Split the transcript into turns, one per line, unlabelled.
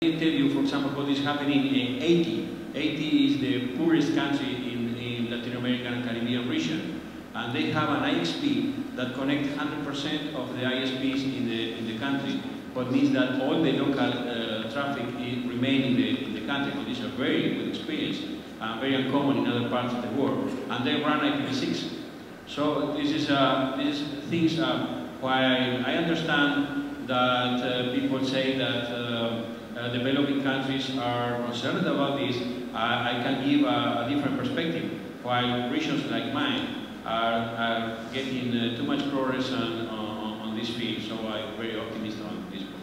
I tell you, for example, what is happening in Haiti. Haiti is the poorest country in Latin American and Caribbean region, and they have an ISP that connects 100% of the ISPs in the country, what means that all the local traffic remain in the country, which is a very good experience, very uncommon in other parts of the world, and they run IPv6. So this is things why I understand that people say that developing countries are concerned about this. I can give a different perspective, while regions like mine are getting too much progress on this field, so I'm very optimistic on this.